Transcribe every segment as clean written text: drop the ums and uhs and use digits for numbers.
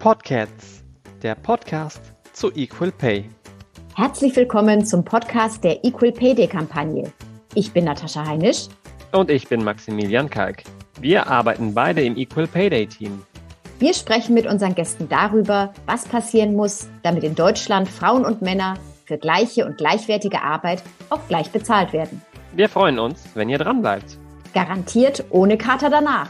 Podcats, der Podcast zu Equal Pay. Herzlich willkommen zum Podcast der Equal Pay Day-Kampagne. Ich bin Natascha Heinisch. Und ich bin Maximilian Kalk. Wir arbeiten beide im Equal Pay Day-Team. Wir sprechen mit unseren Gästen darüber, was passieren muss, damit in Deutschland Frauen und Männer für gleiche und gleichwertige Arbeit auch gleich bezahlt werden. Wir freuen uns, wenn ihr dran bleibt. Garantiert ohne Kater danach.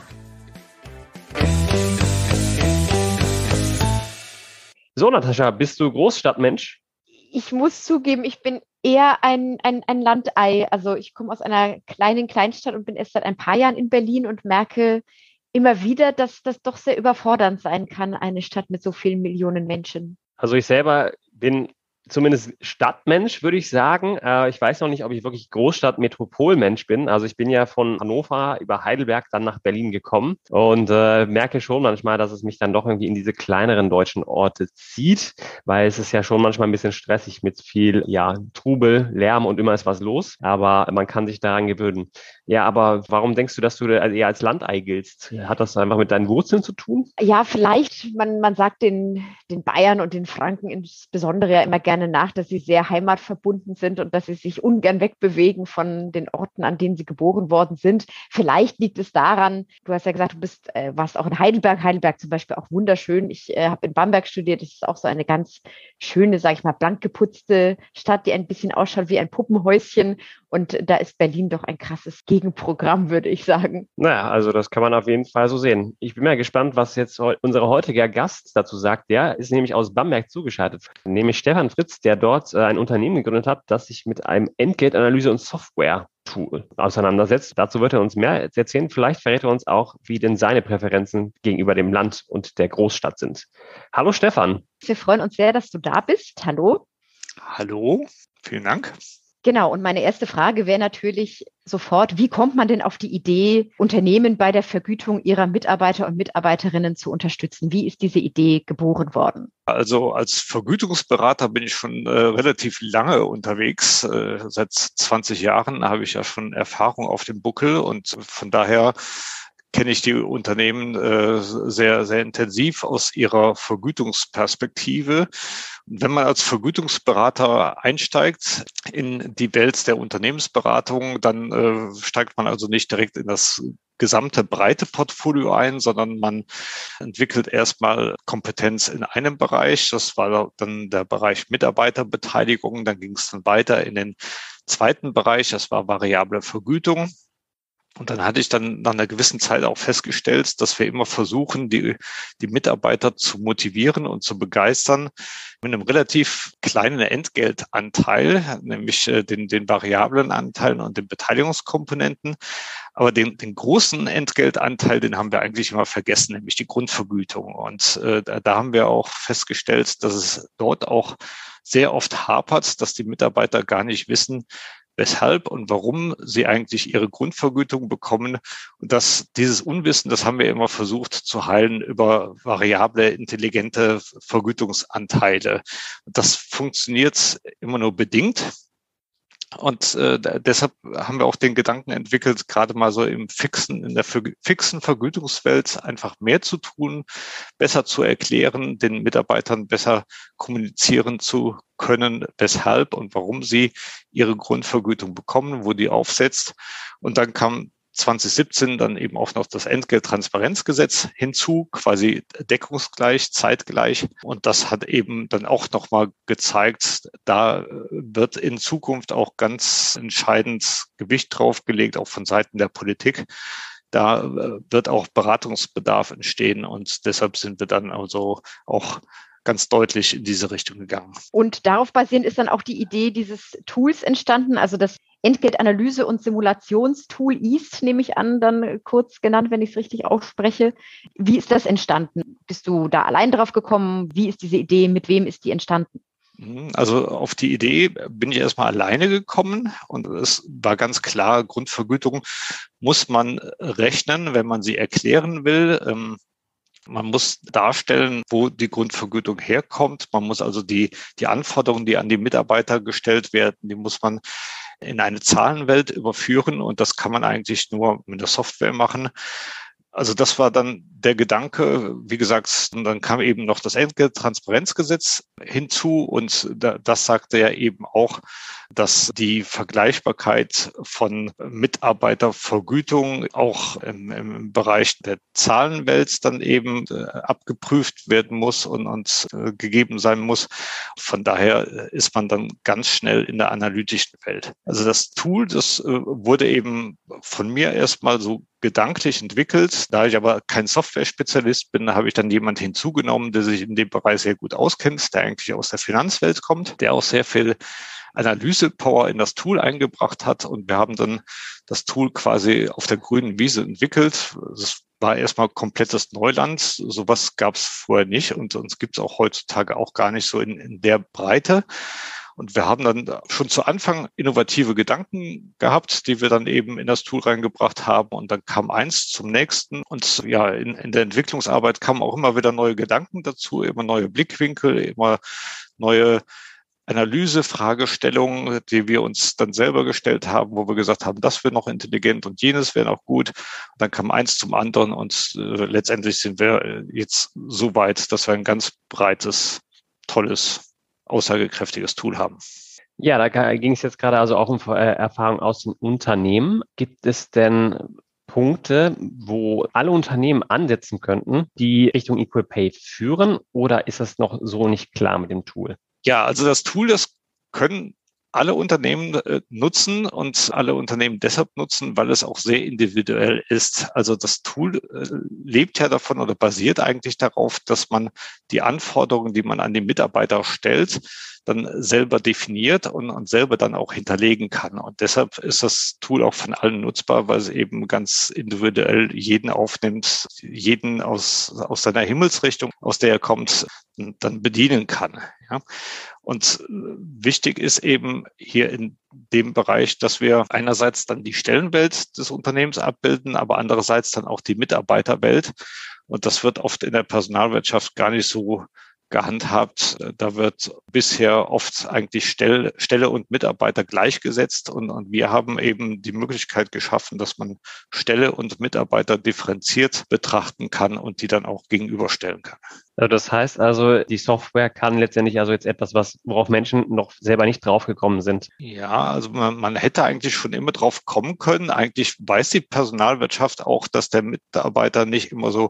So, Natascha, bist du Großstadtmensch? Ich muss zugeben, ich bin eher ein Landei. Also ich komme aus einer kleinen Kleinstadt und bin erst seit ein paar Jahren in Berlin und merke immer wieder, dass das doch sehr überfordernd sein kann, eine Stadt mit so vielen Millionen Menschen. Also ich selber bin zumindest Stadtmensch, würde ich sagen. Ich weiß noch nicht, ob ich wirklich Großstadt-Metropolmensch bin. Also ich bin ja von Hannover über Heidelberg dann nach Berlin gekommen und merke schon manchmal, dass es mich dann doch irgendwie in diese kleineren deutschen Orte zieht, weil es ist ja schon manchmal ein bisschen stressig mit viel Trubel, Lärm und immer ist was los. Aber man kann sich daran gewöhnen. Ja, aber warum denkst du, dass du eher als Landei giltst? Hat das einfach mit deinen Wurzeln zu tun? Ja, vielleicht, man sagt den Bayern und den Franken insbesondere ja immer gerne nach, dass sie sehr heimatverbunden sind und dass sie sich ungern wegbewegen von den Orten, an denen sie geboren worden sind. Vielleicht liegt es daran, du hast ja gesagt, warst auch in Heidelberg. Heidelberg zum Beispiel auch wunderschön. Ich habe in Bamberg studiert. Das ist auch so eine ganz schöne, sage ich mal, blank geputzte Stadt, die ein bisschen ausschaut wie ein Puppenhäuschen. Und da ist Berlin doch ein krasses Gegenprogramm, würde ich sagen. Naja, also das kann man auf jeden Fall so sehen. Ich bin mal gespannt, was jetzt unser heutiger Gast dazu sagt. Der ist nämlich aus Bamberg zugeschaltet, nämlich Stefan Fritz, der dort ein Unternehmen gegründet hat, das sich mit einem Entgeltanalyse- und Software-Tool auseinandersetzt. Dazu wird er uns mehr erzählen. Vielleicht verrät er uns auch, wie denn seine Präferenzen gegenüber dem Land und der Großstadt sind. Hallo Stefan. Wir freuen uns sehr, dass du da bist. Hallo. Hallo, vielen Dank. Genau, und meine erste Frage wäre natürlich sofort, wie kommt man denn auf die Idee, Unternehmen bei der Vergütung ihrer Mitarbeiter und Mitarbeiterinnen zu unterstützen? Wie ist diese Idee geboren worden? Also als Vergütungsberater bin ich schon relativ lange unterwegs. Seit 20 Jahren habe ich ja schon Erfahrung auf dem Buckel und von daher kenne ich die Unternehmen sehr, sehr intensiv aus ihrer Vergütungsperspektive. Und wenn man als Vergütungsberater einsteigt in die Welt der Unternehmensberatung, dann steigt man also nicht direkt in das gesamte breite Portfolio ein, sondern man entwickelt erstmal Kompetenz in einem Bereich. Das war dann der Bereich Mitarbeiterbeteiligung. Dann ging es dann weiter in den zweiten Bereich. Das war variable Vergütung. Und dann hatte ich dann nach einer gewissen Zeit auch festgestellt, dass wir immer versuchen, die Mitarbeiter zu motivieren und zu begeistern mit einem relativ kleinen Entgeltanteil, nämlich den variablen Anteilen und den Beteiligungskomponenten. Aber den großen Entgeltanteil, den haben wir eigentlich immer vergessen, nämlich die Grundvergütung. Und da haben wir auch festgestellt, dass es dort auch sehr oft hapert, dass die Mitarbeiter gar nicht wissen, weshalb und warum sie eigentlich ihre Grundvergütung bekommen. Und dieses Unwissen, das haben wir immer versucht zu heilen über variable, intelligente Vergütungsanteile. Das funktioniert immer nur bedingt. Und deshalb haben wir auch den Gedanken entwickelt, gerade mal so in der fixen Vergütungswelt einfach mehr zu tun, besser zu erklären, den Mitarbeitern besser kommunizieren zu können, weshalb und warum sie ihre Grundvergütung bekommen, wo die aufsetzt. Und dann kam 2017 dann eben auch noch das Entgelttransparenzgesetz hinzu, quasi deckungsgleich, zeitgleich. Und das hat eben dann auch nochmal gezeigt, da wird in Zukunft auch ganz entscheidend Gewicht drauf gelegt, auch von Seiten der Politik. Da wird auch Beratungsbedarf entstehen und deshalb sind wir dann also auch ganz deutlich in diese Richtung gegangen. Und darauf basierend ist dann auch die Idee dieses Tools entstanden, also das Entgeltanalyse- und Simulationstool EAST, nehme ich an, dann kurz genannt, wenn ich es richtig ausspreche. Wie ist das entstanden? Bist du da allein drauf gekommen? Wie ist diese Idee? Mit wem ist die entstanden? Also auf die Idee bin ich erstmal alleine gekommen und es war ganz klar, Grundvergütung muss man rechnen, wenn man sie erklären will. Man muss darstellen, wo die Grundvergütung herkommt. Man muss also die Anforderungen, die an die Mitarbeiter gestellt werden, die muss man in eine Zahlenwelt überführen. Und das kann man eigentlich nur mit der Software machen. Also das war dann der Gedanke, wie gesagt, und dann kam eben noch das Entgelttransparenzgesetz hinzu und das sagte ja eben auch, dass die Vergleichbarkeit von Mitarbeitervergütung auch im Bereich der Zahlenwelt dann eben abgeprüft werden muss und gegeben sein muss. Von daher ist man dann ganz schnell in der analytischen Welt. Also das Tool, das wurde eben von mir erstmal so gedanklich entwickelt. Da ich aber kein Software-Spezialist bin, habe ich dann jemanden hinzugenommen, der sich in dem Bereich sehr gut auskennt, der eigentlich aus der Finanzwelt kommt, der auch sehr viel Analyse-Power in das Tool eingebracht hat. Und wir haben dann das Tool quasi auf der grünen Wiese entwickelt. Das war erstmal komplettes Neuland. Sowas gab es vorher nicht und uns gibt es auch heutzutage auch gar nicht so in der Breite. Und wir haben dann schon zu Anfang innovative Gedanken gehabt, die wir dann eben in das Tool reingebracht haben. Und dann kam eins zum nächsten. Und ja, in der Entwicklungsarbeit kamen auch immer wieder neue Gedanken dazu, immer neue Blickwinkel, immer neue Analyse-Fragestellungen, die wir uns dann selber gestellt haben, wo wir gesagt haben, das wäre noch intelligent und jenes wäre noch gut. Und dann kam eins zum anderen und letztendlich sind wir jetzt so weit, dass wir ein ganz breites, tolles, aussagekräftiges Tool haben. Ja, da ging es jetzt gerade also auch um Erfahrung aus den Unternehmen. Gibt es denn Punkte, wo alle Unternehmen ansetzen könnten, die Richtung Equal Pay führen, oder ist das noch so nicht klar mit dem Tool? Ja, also das Tool, das können alle Unternehmen nutzen und alle Unternehmen deshalb nutzen, weil es auch sehr individuell ist. Also das Tool lebt ja davon oder basiert eigentlich darauf, dass man die Anforderungen, die man an die Mitarbeiter stellt, dann selber definiert und selber dann auch hinterlegen kann. Und deshalb ist das Tool auch von allen nutzbar, weil es eben ganz individuell jeden aufnimmt, jeden aus seiner Himmelsrichtung, aus der er kommt, dann bedienen kann. Ja. Und wichtig ist eben hier in dem Bereich, dass wir einerseits dann die Stellenwelt des Unternehmens abbilden, aber andererseits dann auch die Mitarbeiterwelt. Und das wird oft in der Personalwirtschaft gar nicht so gehandhabt. Da wird bisher oft eigentlich Stelle und Mitarbeiter gleichgesetzt und wir haben eben die Möglichkeit geschaffen, dass man Stelle und Mitarbeiter differenziert betrachten kann und die dann auch gegenüberstellen kann. Das heißt also, die Software kann letztendlich also jetzt etwas, worauf Menschen noch selber nicht draufgekommen sind. Ja, also man hätte eigentlich schon immer drauf kommen können. Eigentlich weiß die Personalwirtschaft auch, dass der Mitarbeiter nicht immer so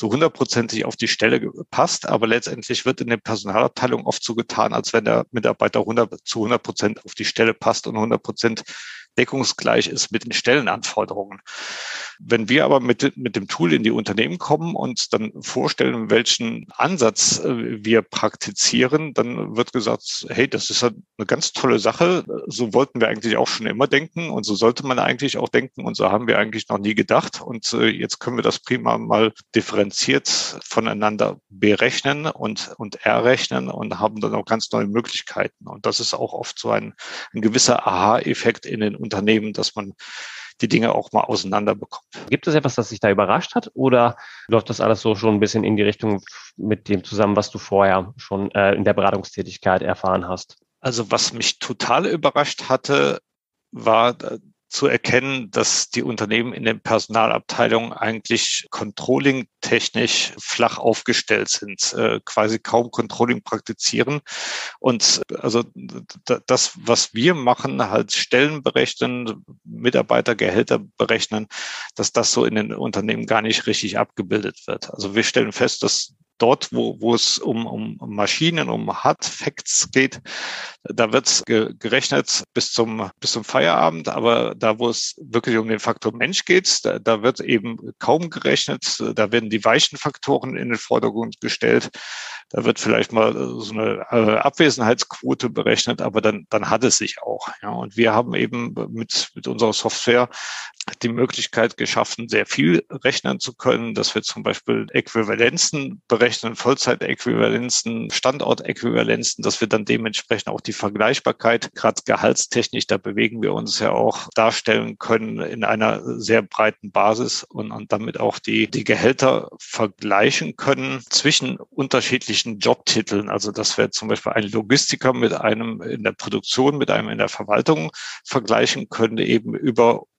100%ig auf die Stelle passt, aber letztendlich wird in der Personalabteilung oft so getan, als wenn der Mitarbeiter zu 100% auf die Stelle passt und 100% deckungsgleich ist mit den Stellenanforderungen. Wenn wir aber mit dem Tool in die Unternehmen kommen und dann vorstellen, welchen Ansatz wir praktizieren, dann wird gesagt, hey, das ist eine ganz tolle Sache. So wollten wir eigentlich auch schon immer denken und so sollte man eigentlich auch denken und so haben wir eigentlich noch nie gedacht. Und jetzt können wir das prima mal differenziert voneinander berechnen und errechnen und haben dann auch ganz neue Möglichkeiten. Und das ist auch oft so ein gewisser Aha-Effekt in den Unternehmen, dass man die Dinge auch mal auseinander bekommt. Gibt es etwas, das dich da überrascht hat oder läuft das alles so schon ein bisschen in die Richtung mit dem zusammen, was du vorher schon in der Beratungstätigkeit erfahren hast? Also was mich total überrascht hatte, war zu erkennen, dass die Unternehmen in den Personalabteilungen eigentlich controlling-technisch flach aufgestellt sind, quasi kaum Controlling praktizieren. Und also das, was wir machen, halt Stellen berechnen, Mitarbeitergehälter berechnen, dass das so in den Unternehmen gar nicht richtig abgebildet wird. Also wir stellen fest, dass dort, wo es um Maschinen, um Hard Facts geht, da wird gerechnet bis zum Feierabend. Aber da, wo es wirklich um den Faktor Mensch geht, da wird eben kaum gerechnet. Da werden die weichen Faktoren in den Vordergrund gestellt. Da wird vielleicht mal so eine Abwesenheitsquote berechnet, aber dann hat es sich auch. Ja, und wir haben eben mit unserer Software die Möglichkeit geschaffen, sehr viel rechnen zu können, dass wir zum Beispiel Äquivalenzen berechnen, Vollzeitäquivalenzen, Standortäquivalenzen, dass wir dann dementsprechend auch die Vergleichbarkeit, gerade gehaltstechnisch, da bewegen wir uns ja auch, darstellen können in einer sehr breiten Basis und damit auch die Gehälter vergleichen können zwischen unterschiedlichen Jobtiteln. Also dass wir zum Beispiel einen Logistiker mit einem in der Produktion, mit einem in der Verwaltung vergleichen können, eben über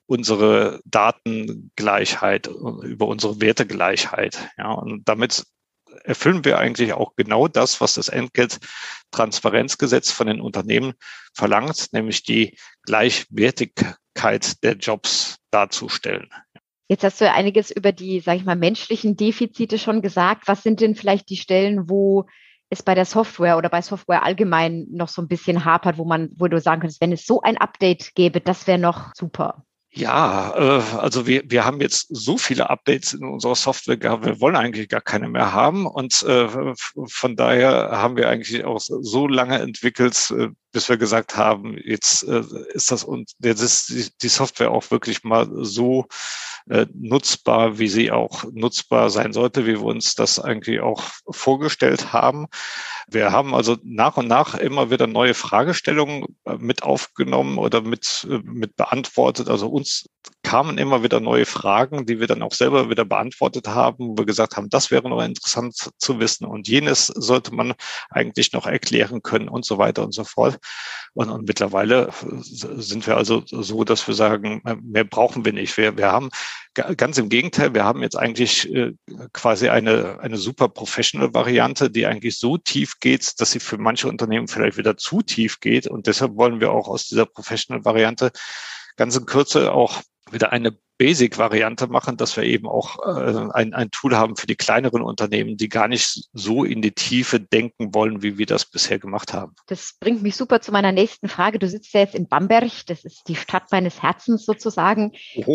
unsere Datengleichheit, über unsere Wertegleichheit. Ja, und damit erfüllen wir eigentlich auch genau das, was das Entgelttransparenzgesetz von den Unternehmen verlangt, nämlich die Gleichwertigkeit der Jobs darzustellen. Jetzt hast du ja einiges über die, sage ich mal, menschlichen Defizite schon gesagt. Was sind denn vielleicht die Stellen, wo es bei der Software oder bei Software allgemein noch so ein bisschen hapert, wo du sagen könntest, wenn es so ein Update gäbe, das wäre noch super? Ja, also wir haben jetzt so viele Updates in unserer Software gehabt, wir wollen eigentlich gar keine mehr haben und von daher haben wir eigentlich auch so lange entwickelt, bis wir gesagt haben, jetzt ist das und jetzt ist die Software auch wirklich mal so nutzbar, wie sie auch nutzbar sein sollte, wie wir uns das eigentlich auch vorgestellt haben. Wir haben also nach und nach immer wieder neue Fragestellungen mit aufgenommen oder mit beantwortet. Also uns kamen immer wieder neue Fragen, die wir dann auch selber wieder beantwortet haben, wo wir gesagt haben, das wäre noch interessant zu wissen und jenes sollte man eigentlich noch erklären können und so weiter und so fort. Und mittlerweile sind wir also so, dass wir sagen, mehr brauchen wir nicht. Wir haben ganz im Gegenteil, wir haben jetzt eigentlich quasi eine super Professional-Variante, die eigentlich so tief geht, dass sie für manche Unternehmen vielleicht wieder zu tief geht. Und deshalb wollen wir auch aus dieser Professional-Variante ganz in Kürze auch wieder eine Basic-Variante machen, dass wir eben auch ein Tool haben für die kleineren Unternehmen, die gar nicht so in die Tiefe denken wollen, wie wir das bisher gemacht haben. Das bringt mich super zu meiner nächsten Frage. Du sitzt ja jetzt in Bamberg, das ist die Stadt meines Herzens sozusagen. Oh.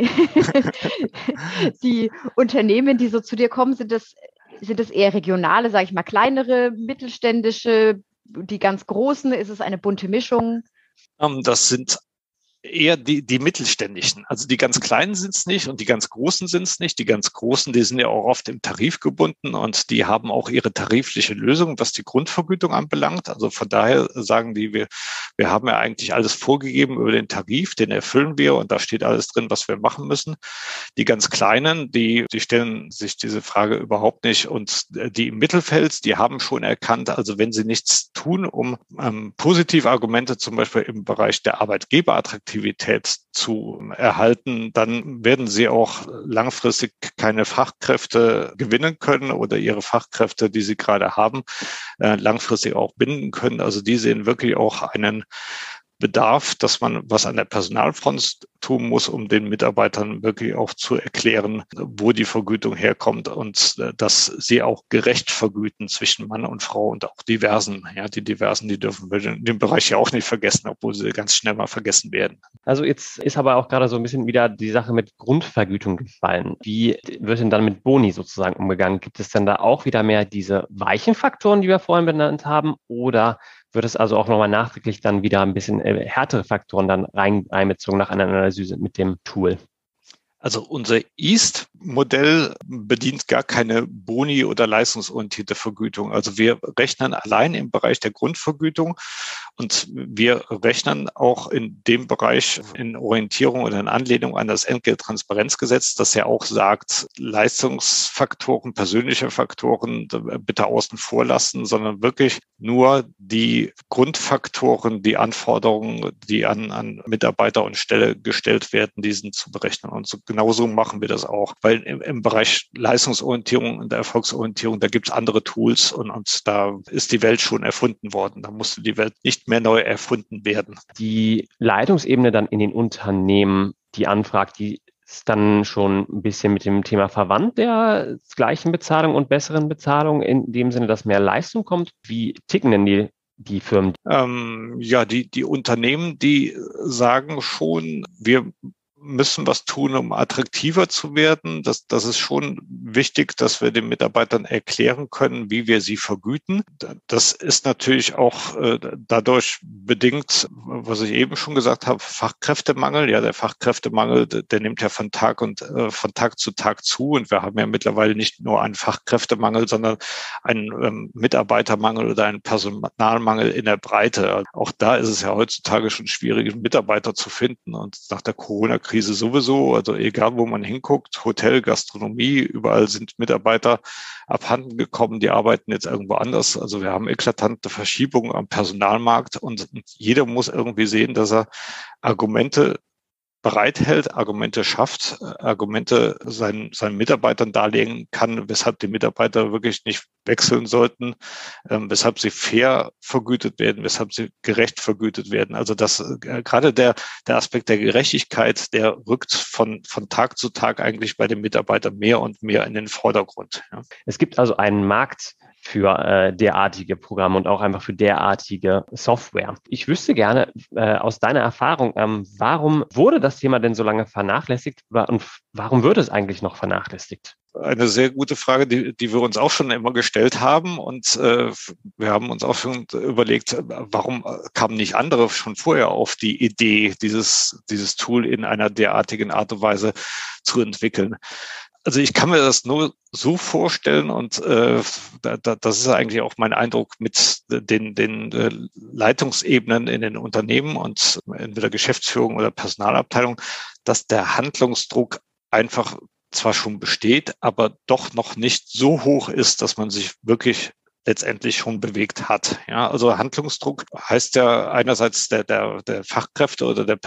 Die Unternehmen, die so zu dir kommen, sind das eher regionale, sage ich mal, kleinere, mittelständische, die ganz großen? Ist es eine bunte Mischung? Das sind eher die mittelständischen. Also die ganz kleinen sind es nicht und die ganz großen sind es nicht. Die ganz großen, die sind ja auch oft im Tarif gebunden und die haben auch ihre tarifliche Lösung, was die Grundvergütung anbelangt. Also von daher sagen die, wir haben ja eigentlich alles vorgegeben über den Tarif, den erfüllen wir und da steht alles drin, was wir machen müssen. Die ganz kleinen, die stellen sich diese Frage überhaupt nicht und die im Mittelfeld, die haben schon erkannt, also wenn sie nichts tun, um positive Argumente zum Beispiel im Bereich der Arbeitgeberattraktivität zu erhalten, dann werden sie auch langfristig keine Fachkräfte gewinnen können oder ihre Fachkräfte, die sie gerade haben, langfristig auch binden können. Also die sehen wirklich auch einen Bedarf, dass man was an der Personalfront tun muss, um den Mitarbeitern wirklich auch zu erklären, wo die Vergütung herkommt und dass sie auch gerecht vergüten zwischen Mann und Frau und auch Diversen. Ja, die Diversen, die dürfen wir in dem Bereich ja auch nicht vergessen, obwohl sie ganz schnell mal vergessen werden. Also jetzt ist aber auch gerade so ein bisschen wieder die Sache mit Grundvergütung gefallen. Wie wird denn dann mit Boni sozusagen umgegangen? Gibt es denn da auch wieder mehr diese weichen Faktoren, die wir vorhin benannt haben, oder wird es also auch nochmal nachträglich dann wieder ein bisschen härtere Faktoren dann einbezogen nach einer Analyse mit dem Tool? Also unser East-Modell bedient gar keine Boni- oder leistungsorientierte Vergütung. Also wir rechnen allein im Bereich der Grundvergütung und wir rechnen auch in dem Bereich in Orientierung oder in Anlehnung an das Entgelttransparenzgesetz, das ja auch sagt, Leistungsfaktoren, persönliche Faktoren bitte außen vor lassen, sondern wirklich nur die Grundfaktoren, die Anforderungen, die an Mitarbeiter und Stelle gestellt werden, diesen zu berechnen. Und so genauso machen wir das auch, weil im Bereich Leistungsorientierung und Erfolgsorientierung, da gibt es andere Tools und da ist die Welt schon erfunden worden. Da musste die Welt nicht mehr neu erfunden werden. Die Leitungsebene dann in den Unternehmen, die anfragt, die ist dann schon ein bisschen mit dem Thema verwandt, der gleichen Bezahlung und besseren Bezahlung, in dem Sinne, dass mehr Leistung kommt. Wie ticken denn die Firmen? Die Unternehmen, die sagen schon, wir müssen was tun, um attraktiver zu werden. Das ist schon wichtig, dass wir den Mitarbeitern erklären können, wie wir sie vergüten. Das ist natürlich auch dadurch bedingt, was ich eben schon gesagt habe, Fachkräftemangel. Ja, der Fachkräftemangel, der nimmt ja von Tag zu Tag zu. Und wir haben ja mittlerweile nicht nur einen Fachkräftemangel, sondern einen Mitarbeitermangel oder einen Personalmangel in der Breite. Auch da ist es ja heutzutage schon schwierig, Mitarbeiter zu finden. Und nach der Corona-Krise sowieso, also egal wo man hinguckt, Hotel, Gastronomie, überall sind Mitarbeiter abhanden gekommen, die arbeiten jetzt irgendwo anders. Also wir haben eklatante Verschiebungen am Personalmarkt und jeder muss irgendwie sehen, dass er Argumente bereithält, Argumente schafft, Argumente seinen Mitarbeitern darlegen kann, weshalb die Mitarbeiter wirklich nicht wechseln sollten, weshalb sie fair vergütet werden, weshalb sie gerecht vergütet werden. Also das gerade der Aspekt der Gerechtigkeit, der rückt von Tag zu Tag eigentlich bei den Mitarbeitern mehr und mehr in den Vordergrund. Ja. Es gibt also einen Markt für derartige Programme und auch einfach für derartige Software. Ich wüsste gerne aus deiner Erfahrung, warum wurde das Thema denn so lange vernachlässigt und warum wird es eigentlich noch vernachlässigt? Eine sehr gute Frage, die wir uns auch schon immer gestellt haben. Und wir haben uns auch schon überlegt, warum kamen nicht andere schon vorher auf die Idee, dieses Tool in einer derartigen Art und Weise zu entwickeln. Also ich kann mir das nur so vorstellen und das ist eigentlich auch mein Eindruck mit den Leitungsebenen in den Unternehmen und entweder Geschäftsführung oder Personalabteilung, dass der Handlungsdruck einfach zwar schon besteht, aber doch noch nicht so hoch ist, dass man sich wirklich letztendlich schon bewegt hat. Ja, also Handlungsdruck heißt ja einerseits der Fachkräfte oder der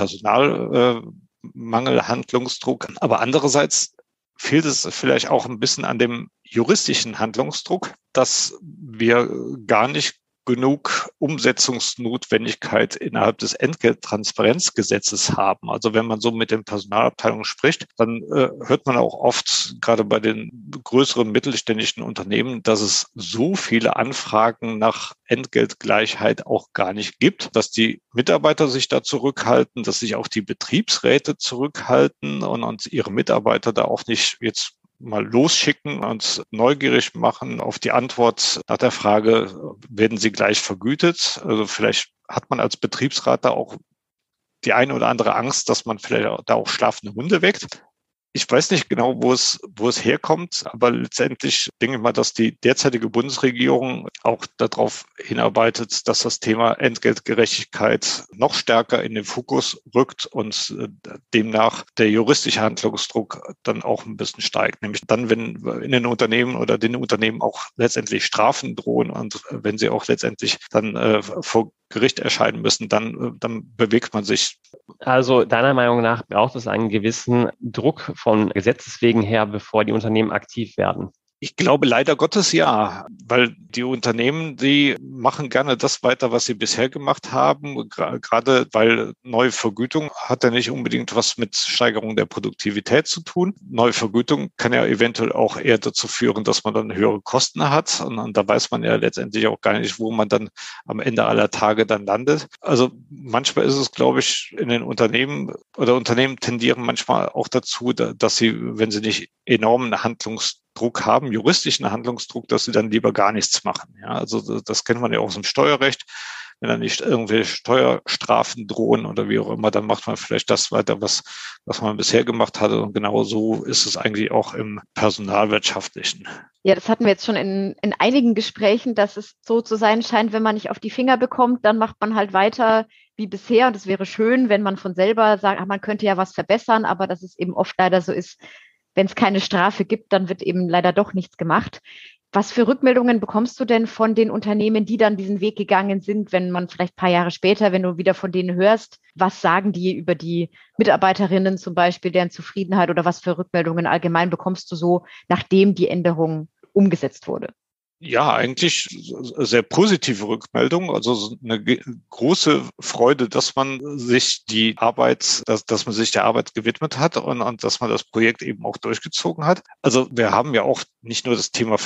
Personalmangel, Handlungsdruck, aber andererseits fehlt es vielleicht auch ein bisschen an dem juristischen Handlungsdruck, dass wir gar nicht genug Umsetzungsnotwendigkeit innerhalb des Entgelttransparenzgesetzes haben. Also wenn man so mit den Personalabteilungen spricht, dann hört man auch oft, gerade bei den größeren mittelständischen Unternehmen, dass es so viele Anfragen nach Entgeltgleichheit auch gar nicht gibt, dass die Mitarbeiter sich da zurückhalten, dass sich auch die Betriebsräte zurückhalten und ihre Mitarbeiter da auch nicht jetzt mal losschicken und neugierig machen auf die Antwort nach der Frage, werden sie gleich vergütet? Also vielleicht hat man als Betriebsrat da auch die eine oder andere Angst, dass man vielleicht da auch schlafende Hunde weckt. Ich weiß nicht genau, wo es herkommt, aber letztendlich denke ich mal, dass die derzeitige Bundesregierung auch darauf hinarbeitet, dass das Thema Entgeltgerechtigkeit noch stärker in den Fokus rückt und demnach der juristische Handlungsdruck dann auch ein bisschen steigt. Nämlich dann, wenn in den Unternehmen oder den Unternehmen auch letztendlich Strafen drohen und wenn sie auch letztendlich dann vor Gericht erscheinen müssen, dann bewegt man sich. Also deiner Meinung nach braucht es einen gewissen Druck von Gesetzes wegen her, bevor die Unternehmen aktiv werden? Ich glaube leider Gottes ja, weil die Unternehmen, die machen gerne das weiter, was sie bisher gemacht haben, gerade weil neue Vergütung hat ja nicht unbedingt was mit Steigerung der Produktivität zu tun. Neue Vergütung kann ja eventuell auch eher dazu führen, dass man dann höhere Kosten hat und da weiß man ja letztendlich auch gar nicht, wo man dann am Ende aller Tage dann landet. Also manchmal ist es, glaube ich, in den Unternehmen oder Unternehmen tendieren manchmal auch dazu, dass sie, wenn sie nicht enormen Handlungsdruck haben, juristischen Handlungsdruck, dass sie dann lieber gar nichts machen. Ja, also das kennt man ja auch aus dem Steuerrecht. Wenn dann nicht irgendwelche Steuerstrafen drohen oder wie auch immer, dann macht man vielleicht das weiter, was man bisher gemacht hatte. Und genau so ist es eigentlich auch im Personalwirtschaftlichen. Ja, das hatten wir jetzt schon in einigen Gesprächen, dass es so zu sein scheint, wenn man nicht auf die Finger bekommt, dann macht man halt weiter wie bisher. Und es wäre schön, wenn man von selber sagt, man könnte ja was verbessern, aber dass es eben oft leider so ist, wenn es keine Strafe gibt, dann wird eben leider doch nichts gemacht. Was für Rückmeldungen bekommst du denn von den Unternehmen, die dann diesen Weg gegangen sind, wenn man vielleicht ein paar Jahre später, wenn du wieder von denen hörst, was sagen die über die Mitarbeiterinnen zum Beispiel, deren Zufriedenheit oder was für Rückmeldungen allgemein bekommst du so, nachdem die Änderung umgesetzt wurde? Ja, eigentlich sehr positive Rückmeldung. Also eine große Freude, dass man sich die Arbeit, dass man sich der Arbeit gewidmet hat und dass man das Projekt eben auch durchgezogen hat. Also wir haben ja auch nicht nur das Thema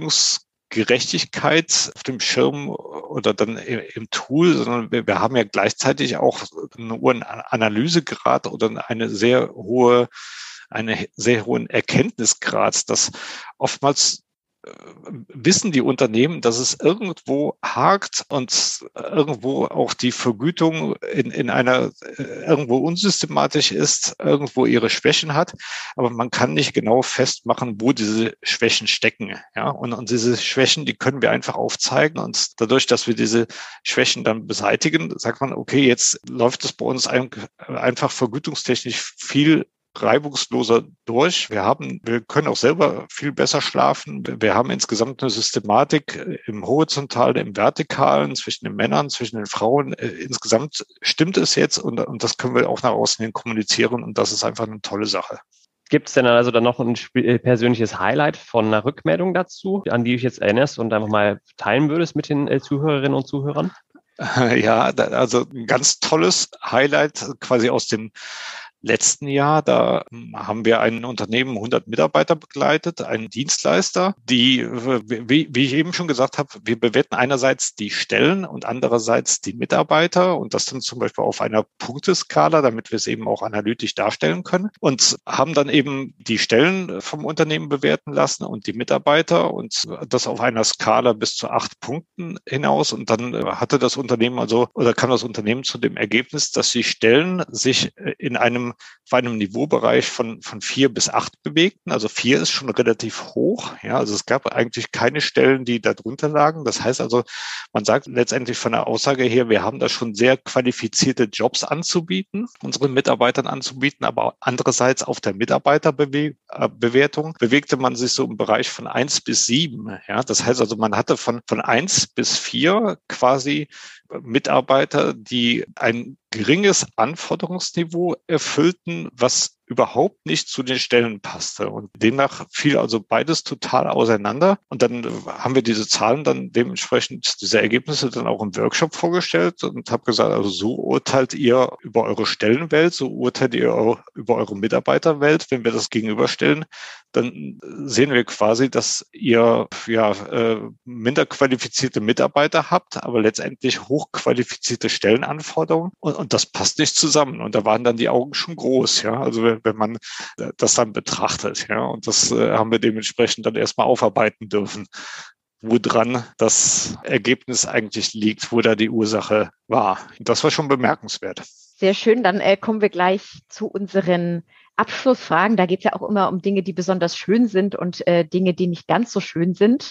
Vergütungsgerechtigkeit auf dem Schirm oder dann im Tool, sondern wir haben ja gleichzeitig auch einen hohen Analysegrad oder einen sehr hohen Erkenntnisgrad, dass oftmals wissen die Unternehmen, dass es irgendwo hakt und irgendwo auch die Vergütung in einer irgendwo unsystematisch ist, irgendwo ihre Schwächen hat, aber man kann nicht genau festmachen, wo diese Schwächen stecken. Ja, und diese Schwächen, die können wir einfach aufzeigen und dadurch, dass wir diese Schwächen dann beseitigen, sagt man, okay, jetzt läuft es bei uns einfach vergütungstechnisch viel reibungsloser durch. Wir können auch selber viel besser schlafen. Wir haben insgesamt eine Systematik im Horizontalen, im Vertikalen, zwischen den Männern, zwischen den Frauen. Insgesamt stimmt es jetzt und das können wir auch nach außen hin kommunizieren und das ist einfach eine tolle Sache. Gibt es denn also dann noch ein persönliches Highlight von einer Rückmeldung dazu, an die du dich jetzt erinnerst und einfach mal teilen würdest mit den Zuhörerinnen und Zuhörern? Ja, also ein ganz tolles Highlight quasi aus dem letzten Jahr. Da haben wir ein Unternehmen, 100 Mitarbeiter begleitet, einen Dienstleister, die, wie ich eben schon gesagt habe, wir bewerten einerseits die Stellen und andererseits die Mitarbeiter und das dann zum Beispiel auf einer Punkteskala, damit wir es eben auch analytisch darstellen können und haben dann eben die Stellen vom Unternehmen bewerten lassen und die Mitarbeiter und das auf einer Skala bis zu 8 Punkten hinaus und dann hatte das Unternehmen kam das Unternehmen zu dem Ergebnis, dass die Stellen sich in einem Niveaubereich von 4 bis 8 bewegten. Also 4 ist schon relativ hoch. Ja, also es gab eigentlich keine Stellen, die da drunter lagen. Das heißt also, man sagt letztendlich von der Aussage her, wir haben da schon sehr qualifizierte Jobs anzubieten, unseren Mitarbeitern anzubieten, aber andererseits auf der Mitarbeiterbewertung bewegte man sich so im Bereich von 1 bis 7. Ja, das heißt also, man hatte von 1 bis 4 quasi Mitarbeiter, die ein geringes Anforderungsniveau erfüllten, was überhaupt nicht zu den Stellen passte. Und demnach fiel also beides total auseinander. Und dann haben wir diese Zahlen dann dementsprechend, diese Ergebnisse dann auch im Workshop vorgestellt und habe gesagt, also so urteilt ihr über eure Stellenwelt, so urteilt ihr über eure Mitarbeiterwelt. Wenn wir das gegenüberstellen, dann sehen wir quasi, dass ihr minder qualifizierte Mitarbeiter habt, aber letztendlich hochqualifizierte Stellenanforderungen. Und das passt nicht zusammen. Und da waren dann die Augen schon groß, ja. Also wenn man das dann betrachtet, ja. Und das haben wir dementsprechend dann erstmal aufarbeiten dürfen, woran das Ergebnis eigentlich liegt, wo da die Ursache war. Und das war schon bemerkenswert. Sehr schön. Dann kommen wir gleich zu unseren Abschlussfragen. Da geht es ja auch immer um Dinge, die besonders schön sind und Dinge, die nicht ganz so schön sind.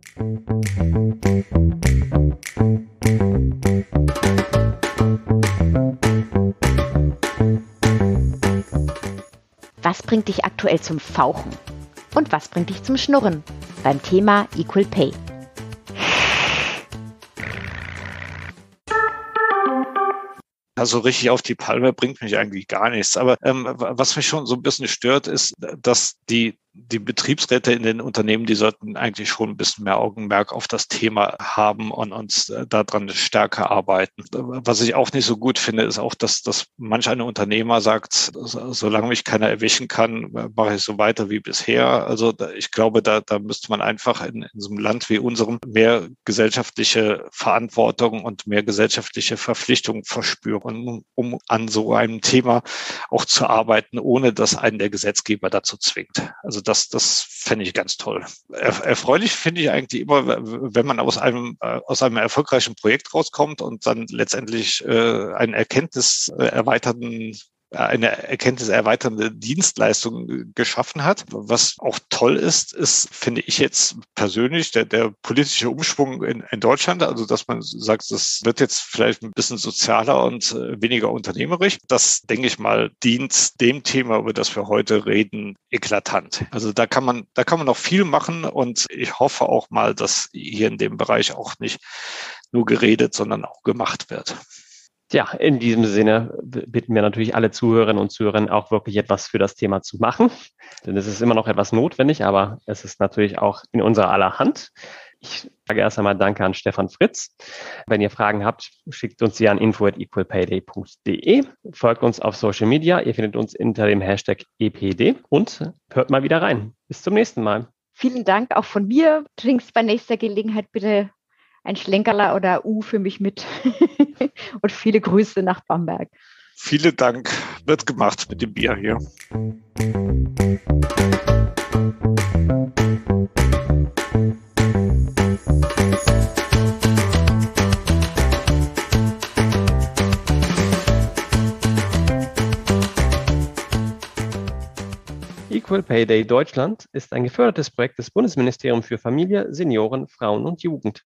Was bringt dich aktuell zum Fauchen? Und was bringt dich zum Schnurren? Beim Thema Equal Pay. Also richtig auf die Palme bringt mich eigentlich gar nichts. Aber was mich schon so ein bisschen stört, ist, dass die Betriebsräte in den Unternehmen, die sollten eigentlich schon ein bisschen mehr Augenmerk auf das Thema haben und uns daran stärker arbeiten. Was ich auch nicht so gut finde, ist auch, dass manch ein Unternehmer sagt, solange mich keiner erwischen kann, mache ich so weiter wie bisher. Also ich glaube, da müsste man einfach in so einem Land wie unserem mehr gesellschaftliche Verantwortung und mehr gesellschaftliche Verpflichtung verspüren, um an so einem Thema auch zu arbeiten, ohne dass einen der Gesetzgeber dazu zwingt. Also das fände ich ganz toll. Erfreulich finde ich eigentlich immer, wenn man aus einem erfolgreichen Projekt rauskommt und dann letztendlich eine erweiternde Dienstleistung geschaffen hat. Was auch toll ist, finde ich jetzt persönlich, der politische Umschwung in Deutschland, also dass man sagt, das wird jetzt vielleicht ein bisschen sozialer und weniger unternehmerisch. Das, denke ich mal, dient dem Thema, über das wir heute reden, eklatant. Also da kann man noch viel machen und ich hoffe auch mal, dass hier in dem Bereich auch nicht nur geredet, sondern auch gemacht wird. Ja, in diesem Sinne bitten wir natürlich alle Zuhörerinnen und Zuhörer auch wirklich etwas für das Thema zu machen. Denn es ist immer noch etwas notwendig, aber es ist natürlich auch in unserer aller Hand. Ich sage erst einmal Danke an Stefan Fritz. Wenn ihr Fragen habt, schickt uns sie an info@equalpayday.de. Folgt uns auf Social Media. Ihr findet uns unter dem Hashtag EPD und hört mal wieder rein. Bis zum nächsten Mal. Vielen Dank auch von mir. Trinkst bei nächster Gelegenheit bitte ein Schlenkerler oder für mich mit. Und viele Grüße nach Bamberg. Vielen Dank. Wird gemacht mit dem Bier hier. Equal Pay Day Deutschland ist ein gefördertes Projekt des Bundesministeriums für Familie, Senioren, Frauen und Jugend.